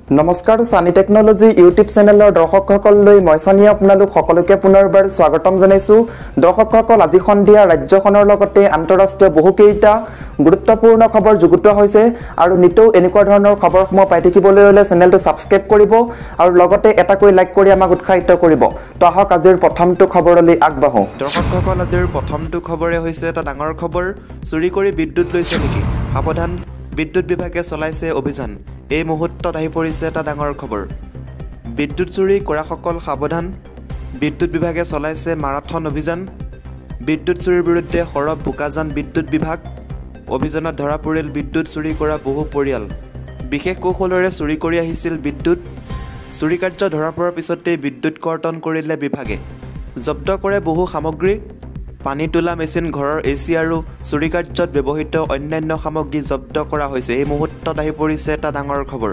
নমস্কাৰ সানি technology YouTube চেনেলৰ দৰ্শকসকললৈ মই সানি আপোনালোক সকলোকে পুনৰবাৰ স্বাগতম জনাইছো। দৰ্শকসকল আজি সন্ধিয়া ৰাজ্যখনৰ লগতে আন্তঃৰাষ্ট্ৰীয় বহুকেইটা গুৰুত্বপূৰ্ণ খবৰ যুগুতোৱা হৈছে আৰু নিতৌ এনেকুৱা ধৰণৰ খবৰসমূহ পাই থাকিবলৈ হলে চেনেলটো সাবস্ক্ৰাইব কৰিব আৰু লগতে এটাকৈ লাইক কৰি আমাক উৎসাহিত কৰিব। তো আহক আজিৰ প্ৰথমটো খবৰলৈ আগবাঢ়ো। দৰ্শকসকল আজিৰ প্ৰথমটো খবৰে হৈছে এটা ডাঙৰ খবৰ, চুৰি কৰি বিদ্যুৎ লৈছে নেকি? সাৱধান, বিদ্যুৎ বিভাগে চলাইছে অভিযান। এই মুহূৰ্তত আহি পৰিছে এটা ডাঙৰ খবৰ। বিদ্যুৎ চুৰি কৰাসকল সাৱধান, বিদ্যুৎ বিভাগে চলাইছে মাৰাথন অভিযান। বিদ্যুৎ চুৰিৰ বিৰুদ্ধে সৰব বোকাজান বিদ্যুৎ বিভাগ। অভিযানত ধৰা পৰিল বিদ্যুৎ চুৰি কৰা বহু পৰিয়াল। বিশেষ কৌশলেৰে চুৰি কৰি আহিছিল বিদ্যুৎ। চুৰি কাৰ্য ধৰা পৰাৰ পিছতেই বিদ্যুৎ কৰ্তন কৰিলে বিভাগে। জব্দ কৰে বহু সামগ্ৰী। পানী তোলা মেচিন, ঘৰৰ এচি আৰু চুৰি কাৰ্যত ব্যৱহৃত অন্যান্য সামগ্ৰী জব্দ কৰা হৈছে। এই মুহূৰ্তত আহি পৰিছে এটা ডাঙৰ খবৰ।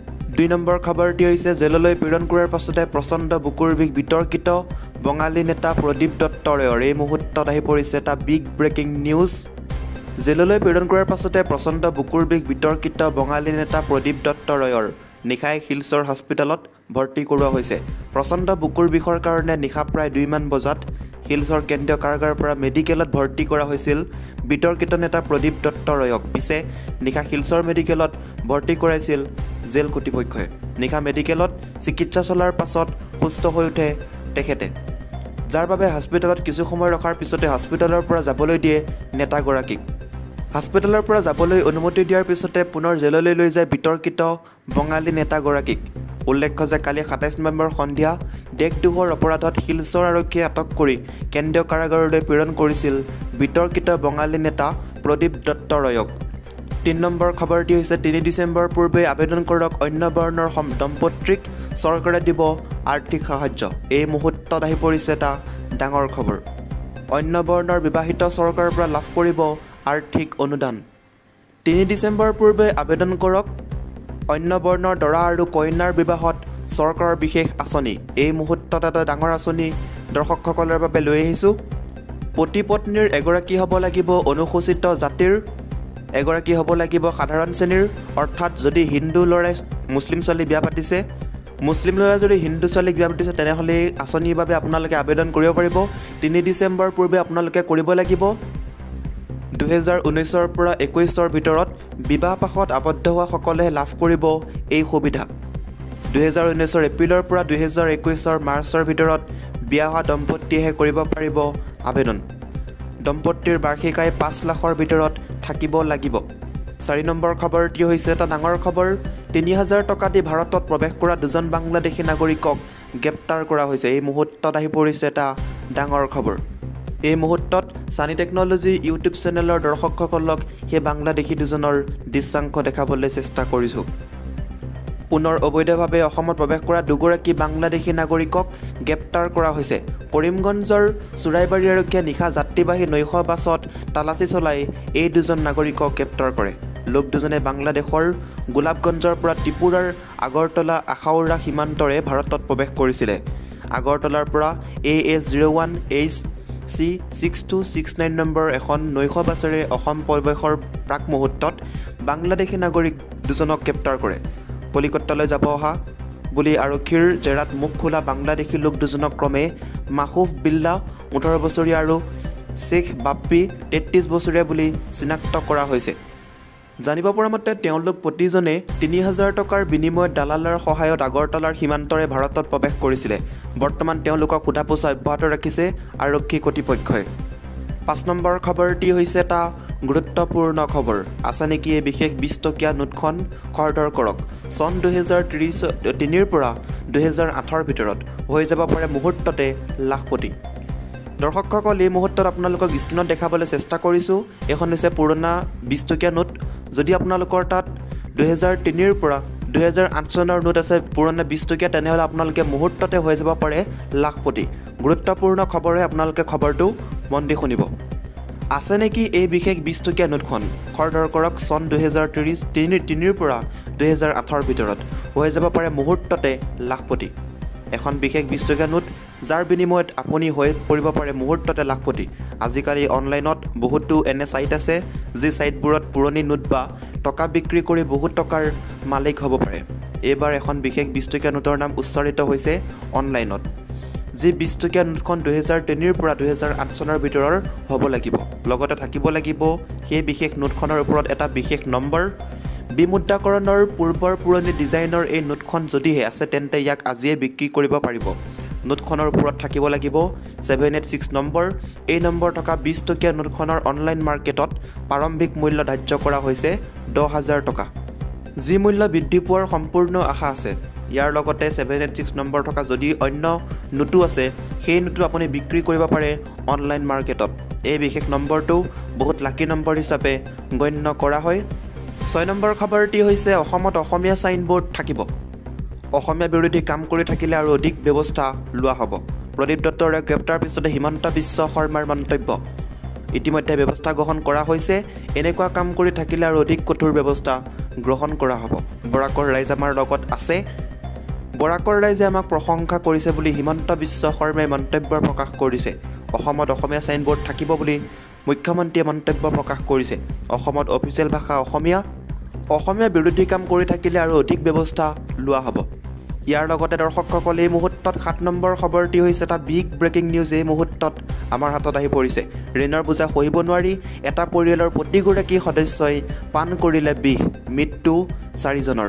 ২ নম্বৰ খবৰটি হৈছে জেললৈ প্ৰেৰণ কৰাৰ পাছতে প্ৰচণ্ড বুকুৰ বিষ বিতৰ্কিত বঙালী নেতা প্ৰদীপ দত্তৰেয়ৰ। এই মুহূৰ্তত আহি পৰিছে এটা বিগ ব্ৰেকিং নিউজ। জেললৈ প্ৰেৰণ কৰাৰ পাছতে প্ৰচণ্ড বুকুৰ বিষ বিতৰ্কিত বঙালী নেতা প্ৰদীপ দত্তৰেয়ৰ নিশাই শিলচৰ হস্পিটেলত ভৰ্তি কৰোৱা হৈছে। প্ৰচণ্ড বুকুৰ বিষৰ কাৰণে নিশা প্ৰায় ২ মান বজাত শিলচৰ কেন্দ্ৰীয় কাৰাগাৰৰ পৰা মেডিকেলত ভৰ্তি কৰা হৈছিল বিতৰ্কিত নেতা প্ৰদীপ দত্তৰেয়ক। পিছে নিশা শিলচৰ মেডিকেলত ভৰ্তি কৰাইছিল জেল কৰ্তৃপক্ষই। নিশা মেডিকেলত চিকিৎসা চলাৰ পাছত সুস্থ হৈ উঠে তেখেতে, যাৰ বাবে হস্পিটেলত কিছু সময় ৰখাৰ পিছতে হস্পিটেলৰ পৰা যাবলৈ দিয়ে নেতাগৰাকীক। হস্পিটেলৰ পৰা যাবলৈ অনুমতি দিয়াৰ পিছতে পুনৰ জেললৈ লৈ যায় বিতৰ্কিত বঙালী নেতাগৰাকীক। উল্লেখ্য যে কালি ২৭ নৱেম্বৰ সন্ধিয়া দেশদ্ৰোহৰ অপৰাধত শিলচৰ আৰক্ষীয়ে আটক কৰি কেন্দ্ৰীয় কাৰাগাৰলৈ প্ৰেৰণ কৰিছিল বিতৰ্কিত বঙালী নেতা প্ৰদীপ দত্তৰেয়ক। ৩ নম্বৰ খবৰটি হৈছে ৩ ডিচেম্বৰ পূৰ্বে আবেদন কৰক অন্য বৰ্ণৰ দম্পতীক, চৰকাৰে দিব আৰ্থিক সাহায্য। এই মুহূৰ্তত আহি পৰিছে এটা ডাঙৰ খবৰ। অন্য বৰ্ণৰ বিবাহিত চৰকাৰৰ পৰা লাভ কৰিব আৰ্থিক অনুদান। ৩ ডিচেম্বৰ পূৰ্বে আবেদন কৰক অন্য বৰ্ণৰ দৰা আৰু কইনাৰ বিবাহত চৰকাৰৰ বিশেষ আঁচনি। এই মুহূৰ্তত এটা ডাঙৰ আঁচনি দৰ্শকসকলৰ বাবে লৈ আহিছোঁ। পতি পত্নীৰ এগৰাকী হ'ব লাগিব অনুসূচিত জাতিৰ, এগৰাকী হ'ব লাগিব সাধাৰণ শ্ৰেণীৰ, অৰ্থাৎ যদি হিন্দু ল'ৰাই মুছলিম ছোৱালী বিয়া পাতিছে, মুছলিম ল'ৰাই যদি হিন্দু ছোৱালীক বিয়া পাতিছে তেনেহ'লে এই আঁচনিৰ বাবে আপোনালোকে আবেদন কৰিব পাৰিব। ৩ ডিচেম্বৰ পূৰ্বে আপোনালোকে কৰিব লাগিব ২০১৯ৰ পৰা ২১ৰ ভিতৰত বিবাহ পাশত আবদ্ধ হোৱা সকলে লাভ কৰিব এই সুবিধা। ২০১৯ৰ এপ্ৰিলৰ পৰা ২০২১ৰ মাৰ্চৰ ভিতৰত বিয়া হোৱা দম্পতীয়েহে কৰিব পাৰিব আবেদন। দম্পতীৰ বাৰ্ষিক আয় ৫ লাখৰ ভিতৰত থাকিব লাগিব। ৪ নম্বৰ খবৰটি হৈছে এটা ডাঙৰ খবৰ। ৩,০০০ টকা দি ভাৰতত প্ৰৱেশ কৰা 2জন বাংলাদেশী নাগৰিকক গ্ৰেপ্তাৰ কৰা হৈছে। এই মুহূৰ্তত আহি পৰিছে এটা ডাঙৰ খবৰ। এই মুহূৰ্তত সানি টেকনলজি ইউটিউব চেনেলৰ দৰ্শকসকলক সেই বাংলাদেশী 2জনৰ দৃশ্যাংশ দেখাবলৈ চেষ্টা কৰিছোঁ। পুনৰ অবৈধভাৱে অসমত প্ৰৱেশ কৰা 2গৰাকী বাংলাদেশী নাগৰিকক গ্ৰেপ্তাৰ কৰা হৈছে। কৰিমগঞ্জৰ চুৰাইবাৰী আৰক্ষীয়ে নিশা যাত্ৰীবাহী নৈশ বাছত তালাচী চলাই এই 2জন নাগৰিকক গ্ৰেপ্তাৰ কৰে। লোক 2জনে বাংলাদেশৰ গোলাপগঞ্জৰ পৰা ত্ৰিপুৰাৰ আগৰতলা আখাউৰা সীমান্তৰে ভাৰতত প্ৰৱেশ কৰিছিলে। আগৰতলাৰ পৰা AS01HC6269 নম্বৰ এখন নৈশ বাছেৰে অসম প্ৰৱেশৰ প্ৰাক মুহূৰ্তত বাংলাদেশী নাগৰিক 2জনক গ্ৰেপ্তাৰ কৰে। কলিকতালৈ যাব অহা বুলি আৰক্ষীৰ জেৰাত মুখ খোলা বাংলাদেশী লোক 2জনক ক্ৰমে মাসুফ বিল্লা 18 বছৰীয়া আৰু শ্বেখ বাপ্পি 33 বছৰীয়া বুলি চিনাক্ত কৰা হৈছে। জানিব পৰা মতে তেওঁলোক প্ৰতিজনে ৩,০০০ টকাৰ বিনিময়ত দালালৰ সহায়ত আগৰতলাৰ সীমান্তৰে ভাৰতত প্ৰৱেশ কৰিছিলে। বৰ্তমান তেওঁলোকক সোধা পোছা অব্যাহত ৰাখিছে আৰক্ষী কৰ্তৃপক্ষই। ৫ নম্বৰ খবৰটি হৈছে এটা গুৰুত্বপূৰ্ণ খবৰ। আছে নেকি এই বিশেষ ২০ টকীয়া নোটখন? খৰধৰ কৰক। চন ২০৩ৰ পৰা ২০০৮ৰ ভিতৰত হৈ যাব পাৰে মুহূৰ্ততে লাখপতি। দৰ্শকসকল এই মুহূৰ্তত আপোনালোকক স্ক্ৰীণত দেখাবলৈ চেষ্টা কৰিছোঁ। এইখন হৈছে পুৰণা ২০ টকীয়া নোট। যদি আপোনালোকৰ তাত ২০০৩ৰ পৰা ২০০৮ চনৰ নোট আছে পুৰণা ২০ টকীয়া, তেনেহ'লে আপোনালোকে মুহূৰ্ততে হৈ যাব পাৰে লাখপতি। গুৰুত্বপূৰ্ণ খবৰে আপোনালোকে খবৰটো মন দি শুনিব। আছে নেকি এই বিশেষ ২০ টকীয়া নোটখন? খৰধৰ কৰক। চন ২০৩ৰ পৰা ২০০৮ৰ ভিতৰত হৈ যাব পাৰে মুহূৰ্ততে লাখপতি। এখন বিশেষ ২০ টকীয়া নোট যাৰ বিনিময়ত আপুনি হৈ পৰিব পাৰে মুহূৰ্ততে লাখপতি। আজিকালি অনলাইনত বহুতো এনে সাইট আছে যি সাইটবোৰত পুৰণি নোট বা টকা বিক্ৰী কৰি বহুত টকাৰ মালিক হ'ব পাৰে। এইবাৰ এখন বিশেষ 20 টকীয়া নোটৰ নাম উচ্চাৰিত হৈছে অনলাইনত যি 20 টকীয়া নোটখন 2003 ৰ পৰা 2008 চনৰ ভিতৰৰ হ'ব লাগিব লগতে থাকিব লাগিব সেই বিশেষ নোটখনৰ ওপৰত এটা বিশেষ নম্বৰ বিমুদ্ৰাকৰণৰ পূৰ্বৰ পুৰণি ডিজাইনৰ এই নোটখন যদিহে আছে তেন্তে ইয়াক আজিয়ে বিক্ৰী কৰিব পাৰিব নোটখনৰ ওপৰত থাকিব লাগিব 786 নম্বৰ এই নম্বৰ থকা 20 টকীয়া নোটখনৰ অনলাইন মাৰ্কেটত প্ৰাৰম্ভিক মূল্য ধাৰ্য কৰা হৈছে 10000 টকা যি মূল্য বৃদ্ধি পোৱাৰ সম্পূৰ্ণ আশা আছে ইয়াৰ লগতে 786 নম্বৰ থকা যদি অন্য নোটু আছে সেই নোটু আপুনি বিক্ৰী কৰিব পাৰে অনলাইন মাৰ্কেটত এই বিশেষ নম্বৰটো বহুত লাকি নম্বৰ হিচাপে গণ্য কৰা হয় 6 নম্বৰ খবৰটি হৈছে অসমত অসমীয়া সাইনবোৰ্ড থাকিব অসমীয়া বিৰোধী কাম কৰি থাকিলে আৰু অধিক ব্যৱস্থা লোৱা হ'ব প্ৰদীপ দত্তৰ গ্ৰেপ্তাৰ পিছতে হিমন্ত বিশ্ব শৰ্মাৰ মন্তব্য ইতিমধ্যে ব্যৱস্থা গ্ৰহণ কৰা হৈছে এনেকুৱা কাম কৰি থাকিলে আৰু অধিক কঠোৰ ব্যৱস্থা গ্ৰহণ কৰা হ'ব বৰাকৰ ৰাইজ আমাৰ লগত আছে বৰাকৰ ৰাইজে আমাক প্ৰশংসা কৰিছে বুলি হিমন্ত বিশ্ব শৰ্মাই মন্তব্য প্ৰকাশ কৰিছে অসমত অসমীয়া সাইনবোৰ্ড থাকিব বুলি মুখ্যমন্ত্ৰীয়ে মন্তব্য প্ৰকাশ কৰিছে অসমত অফিচিয়েল ভাষা অসমীয়া বিৰোধী কাম কৰি থাকিলে আৰু অধিক ব্যৱস্থা লোৱা হ'ব ইয়াৰ লগতে দৰ্শকসকল এই মুহূৰ্তত 7 নম্বৰ খবৰটি হৈছে এটা বিগ ব্ৰেকিং নিউজ এই মুহূৰ্তত আমাৰ হাতত আহি পৰিছে ঋণৰ বোজা সহিব নোৱাৰি এটা পৰিয়ালৰ প্ৰতিগৰাকী সদস্যই পান কৰিলে বিষ মৃত্যু 4 জনৰ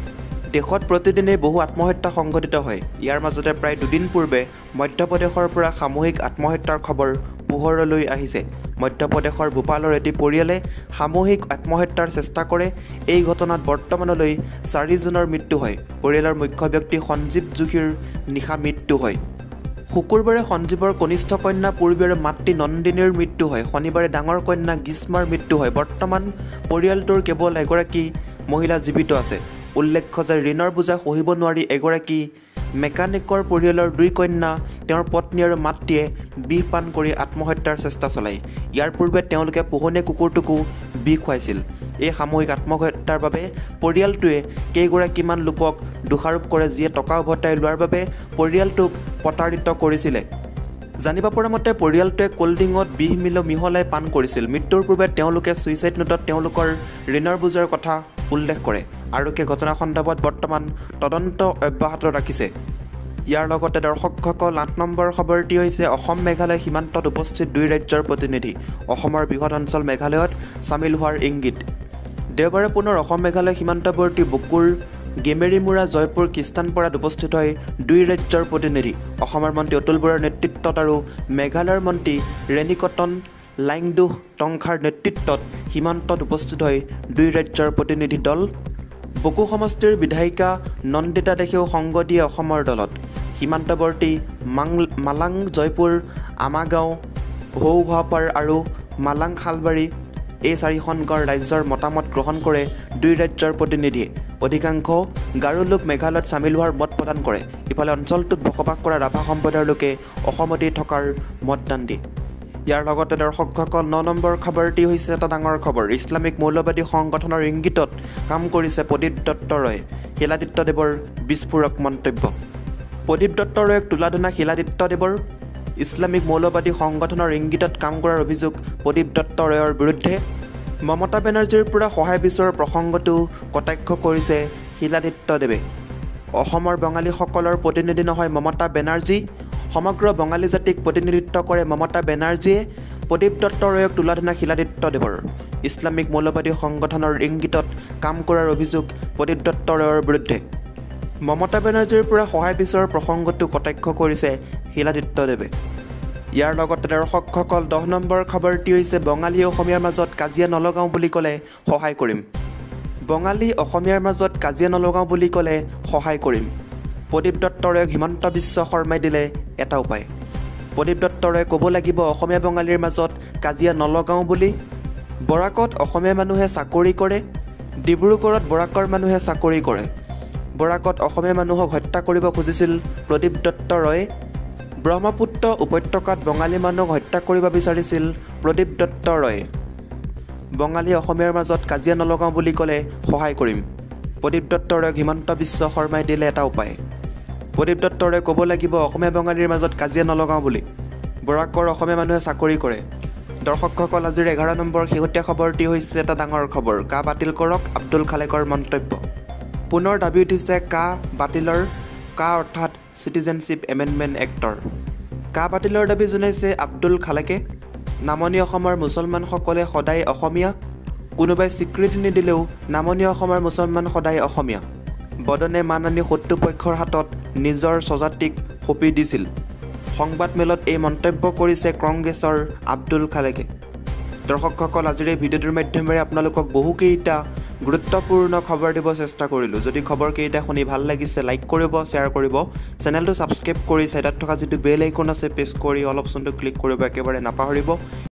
দেশত প্ৰতিদিনে বহু আত্মহত্যা সংঘটিত হয় ইয়াৰ মাজতে প্ৰায় দুদিন পূৰ্বে মধ্যপ্ৰদেশৰ পৰা সামূহিক আত্মহত্যাৰ খবৰ পোহৰলৈ আহিছে মধ্যপ্ৰদেশৰ ভোপালৰ এটি পৰিয়ালে সামূহিক আত্মহত্যাৰ চেষ্টা কৰে এই ঘটনাত বৰ্তমানলৈ 4 জনৰ মৃত্যু হয় পৰিয়ালৰ মুখ্য ব্যক্তি সঞ্জীৱ যোশীৰ নিশা মৃত্যু হয় শুকুৰবাৰে সঞ্জীৱৰ কনিষ্ঠ কন্যা পূৰ্বী আৰু মাতৃ নন্দিনীৰ মৃত্যু হয় শনিবাৰে ডাঙৰ কন্যা গ্ৰীষ্মাৰ মৃত্যু হয় বৰ্তমান পৰিয়ালটোৰ কেৱল এগৰাকী মহিলা জীৱিত আছে উল্লেখ্য যে ঋণৰ বোজা সহিব নোৱাৰি এগৰাকী মেকানিকৰ পৰিয়ালৰ 2 কন্যা তেওঁৰ পত্নী আৰু মাতৃয়ে বিষ পান কৰি আত্মহত্যাৰ চেষ্টা চলায় ইয়াৰ পূৰ্বে তেওঁলোকে পোহনীয়া কুকুৰটোকো বিষ খুৱাইছিল এই সামূহিক আত্মহত্যাৰ বাবে পৰিয়ালটোৱে কেইগৰাকীমান লোকক দোষাৰোপ কৰে যিয়ে টকা উভতাই লোৱাৰ বাবে পৰিয়ালটোক প্ৰতাৰিত কৰিছিলে জানিব পৰা মতে পৰিয়ালটোৱে কোল্ডিঙত বিষ মিহলাই পান কৰিছিল মৃত্যুৰ পূৰ্বে তেওঁলোকে ছুইচাইড নোটত তেওঁলোকৰ ঋণৰ বোজাৰ কথা উল্লেখ কৰে আৰক্ষীয়ে ঘটনা সন্দৰ্ভত বৰ্তমান তদন্ত অব্যাহত ৰাখিছে ইয়াৰ লগতে দৰ্শকসকল 8 নম্বৰ খবৰটি হৈছে অসম মেঘালয় সীমান্তত উপস্থিত 2 ৰাজ্যৰ প্ৰতিনিধি অসমৰ বৃহৎ অঞ্চল মেঘালয়ত সামিল হোৱাৰ ইংগিত দেওবাৰে পুনৰ অসম মেঘালয় সীমান্তৱৰ্তী বুকুৰ গেমেৰিমুৰা জয়পুৰ খ্ৰীষ্টানপাৰাত উপস্থিত হয় 2 ৰাজ্যৰ প্ৰতিনিধি অসমৰ মন্ত্ৰী অতুল বৰাৰ নেতৃত্বত আৰু মেঘালয়ৰ মন্ত্ৰী ৰেণিকটন লাইংডুহ টংখাৰ নেতৃত্বত সীমান্তত উপস্থিত হয় 2 ৰাজ্যৰ প্ৰতিনিধি দল বকু সমষ্টিৰ বিধায়িকা নন্দিতা দেশেও সংগ দিয়ে অসমৰ দলত সীমান্তৱৰ্তী মালাং জয়পুৰ আমাগাঁও হৌহাপাৰ আৰু মালাং খালবাৰী এই 4খন গাঁৱৰ ৰাজ্যৰ মতামত গ্ৰহণ কৰে 2 ৰাজ্যৰ প্ৰতিনিধিয়ে অধিকাংশ গাৰো লোক মেঘালয়ত সামিল হোৱাৰ মত প্ৰদান কৰে ইফালে অঞ্চলটোত বসবাস কৰা ৰাভা সম্প্ৰদায়ৰ লোকে অসমতেই থকাৰ মতদান দিয়ে ইয়াৰ লগতে দৰ্শকসকল 9 নম্বৰ খবৰটি হৈছে এটা ডাঙৰ খবৰ ইছলামিক মৌলবাদী সংগঠনৰ ইংগিতত কাম কৰিছে প্ৰদীপ দত্ত ৰয় শিলাদিত্যদেৱৰ বিস্ফোৰক মন্তব্য প্ৰদীপ দত্ত ৰয়ক তুলাধনা শিলাদিত্যদেৱৰ ইছলামিক মৌলবাদী সংগঠনৰ ইংগিতত কাম কৰাৰ অভিযোগ প্ৰদীপ দত্ত ৰয়ৰ বিৰুদ্ধে মমতা বেনাৰ্জীৰ পৰা সহায় বিচৰাৰ প্ৰসংগটো কটাক্ষ কৰিছে শিলাদিত্যদেৱে অসমৰ বঙালীসকলৰ প্ৰতিনিধি নহয় মমতা বেনাৰ্জী সমগ্ৰ বঙালী জাতিক প্ৰতিনিধিত্ব কৰে মমতা বেনাৰ্জীয়ে প্ৰদীপ দত্ত ৰয়ক তুলাধনা শিলাদিত্যদেৱৰ ইছলামিক মৌলবাদী সংগঠনৰ ইংগিতত কাম কৰাৰ অভিযোগ প্ৰদীপ দত্ত ৰয়ৰ বিৰুদ্ধে মমতা বেনাৰ্জীৰ পৰা সহায় বিচৰাৰ প্ৰসংগটো কটাক্ষ কৰিছে শিলাদিত্যদেৱে ইয়াৰ লগতে দৰ্শকসকল 10 নম্বৰ খবৰটি হৈছে বঙালী অসমীয়াৰ মাজত কাজিয়া নলগাওঁ বুলি ক'লে সহায় কৰিম বঙালী অসমীয়াৰ মাজত কাজিয়া নলগাওঁ বুলি ক'লে সহায় কৰিম প্ৰদীপ দত্ত ৰয়ক হিমন্ত বিশ্ব শৰ্মাই দিলে এটা উপায় প্ৰদীপ দত্ত ৰয়ে ক'ব লাগিব অসমীয়া বঙালীৰ মাজত কাজিয়া নলগাওঁ বুলি বৰাকত অসমীয়া মানুহে চাকৰি কৰে ডিব্ৰুগড়ত বৰাকৰ মানুহে চাকৰি কৰে বৰাকত অসমীয়া মানুহক হত্যা কৰিব খুজিছিল প্ৰদীপ দত্ত ৰয়ে ব্ৰহ্মপুত্ৰ উপত্যকাত বঙালী মানুহক হত্যা কৰিব বিচাৰিছিল প্ৰদীপ দত্ত ৰয়ে বঙালী অসমীয়াৰ মাজত কাজিয়া নলগাওঁ বুলি ক'লে সহায় কৰিম প্ৰদীপ দত্ত ৰয়ক হিমন্ত বিশ্ব শৰ্মাই দিলে এটা উপায় প্ৰদীপ দত্ত ৰয়ে ক'ব লাগিব অসমীয়া বঙালীৰ মাজত কাজিয়া নলগাওঁ বুলি বৰাকৰ অসমীয়া মানুহে চাকৰি কৰে দৰ্শকসকল আজিৰ 11 নম্বৰ শেহতীয়া খবৰটি হৈছে এটা ডাঙৰ খবৰ কা বাতিল কৰক আব্দুল খালেকৰ মন্তব্য পুনৰ দাবী উঠিছে কা বাতিলৰ কা অৰ্থাৎ চিটিজেনশ্বিপ এমেণ্ডমেণ্ট এক্টৰ কা বাতিলৰ দাবী জনাইছে আব্দুল খালেকে নামনি অসমৰ মুছলমানসকলে সদায় অসমীয়া কোনোবাই স্বীকৃতি নিদিলেও নামনি অসমৰ মুছলমান সদায় অসমীয়া বদনে মাননি শত্ৰুপক্ষৰ হাতত নিজৰ স্বজাতিক সঁপি দিছিল সংবাদমেলত এই মন্তব্য কৰিছে কংগ্ৰেছৰ আব্দুল খালেকে দৰ্শকসকল আজিৰ এই ভিডিঅ'টোৰ মাধ্যমেৰে আপোনালোকক বহুকেইটা গুৰুত্বপূৰ্ণ খবৰ দিব চেষ্টা কৰিলোঁ যদি খবৰকেইটা শুনি ভাল লাগিছে লাইক কৰিব শ্বেয়াৰ কৰিব চেনেলটো ছাবস্ক্ৰাইব কৰি ছাইডত থকা যিটো বেল আইকন আছে প্ৰেছ কৰি অল অপশ্যনটো ক্লিক কৰিব একেবাৰে নাপাহৰিব